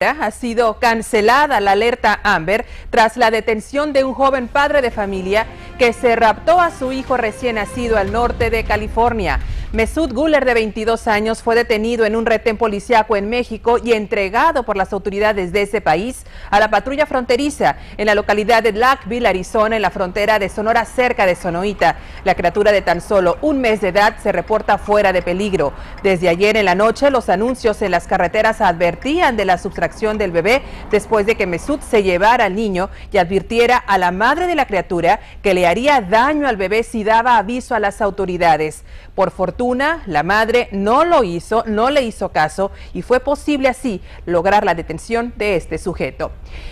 Ha sido cancelada la alerta Amber tras la detención de un joven padre de familia que se raptó a su hijo recién nacido al norte de California. Mesut Güler, de 22 años, fue detenido en un retén policíaco en México y entregado por las autoridades de ese país a la patrulla fronteriza en la localidad de Lackville, Arizona, en la frontera de Sonora, cerca de Sonoita. La criatura de tan solo un mes de edad se reporta fuera de peligro. Desde ayer en la noche, los anuncios en las carreteras advertían de la sustracción del bebé después de que Mesut se llevara al niño y advirtiera a la madre de la criatura que le haría daño al bebé si daba aviso a las autoridades. Por fortuna, la madre no le hizo caso y fue posible así lograr la detención de este sujeto.